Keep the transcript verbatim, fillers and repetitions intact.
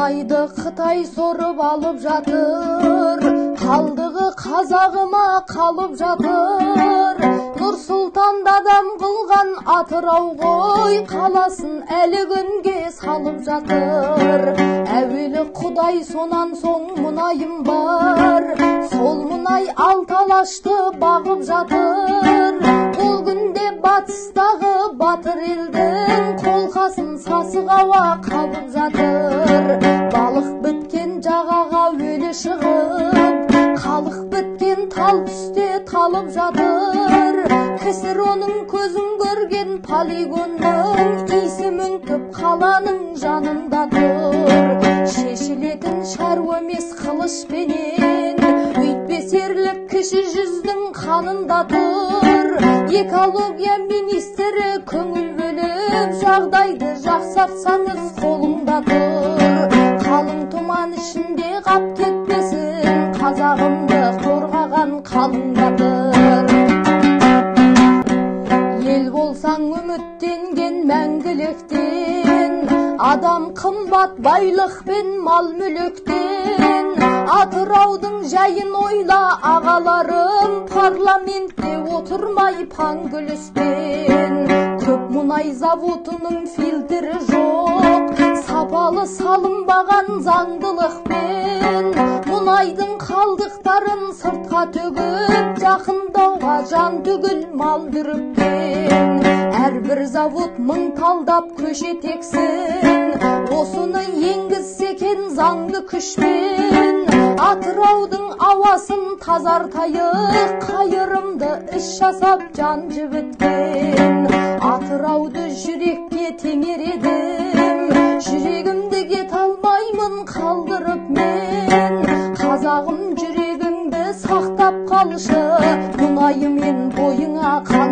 мұнайды Қытай сорып алып жатыр, қалдығы қазағыма қалып жатыр. Нұр Сұлтанда адам қылған Атырау ғой, қаласын әлі күнге салып жатыр. Әуелі Құдай, сонан соң мұнайым бар, сол мұнай алталашты бағып жатыр. Ол күнде батыстағы батыр елдің қолқасын сасық ауа қалып жатыр. Балық біткен жағаға өлі шығып, халық біткен тал түсте талып жатыр. Кісір оның көзін көрген полигонның иісі мүңкіп қаланың жанында тұр. Шешілетін шаруа емес қылышпенен, өйтпесерлік кіші жүздің қанында тұр. Экология министрі көңіл бөліп, жағдайды жақсартсаңыз қолыңда тұр. Қалың тұман ішінде қап кетпесін, қазағымды қорғаған қалыңдатыр. Ел болсаң үміттенген мәңгіліктен, адам қымбат байлық пен мал мүліктен. Атыраудың жайын ойла ағаларым, парламентте отырмай паңгүліспен. Көп мұнай заводының фильтрі жоқ, сапалы салынбаған заңдылықпен. Мұнайдың қалдықтарын сыртқа төгіп, жақындауға жан түгіл мал бүріккен. Әрбір завод мың талдап көшет ексін, осыны енгізсекен заңды күшпен. Атыраудың ауасын тазартайық, қайырымды іс жасап жан жібіткен. Атырауды жүрекке теңередім, жүрегімді кете алмаймын қалдырып мен. Қазағым, жүрегіңді сақтап қалшы, мұнайымен бойыңа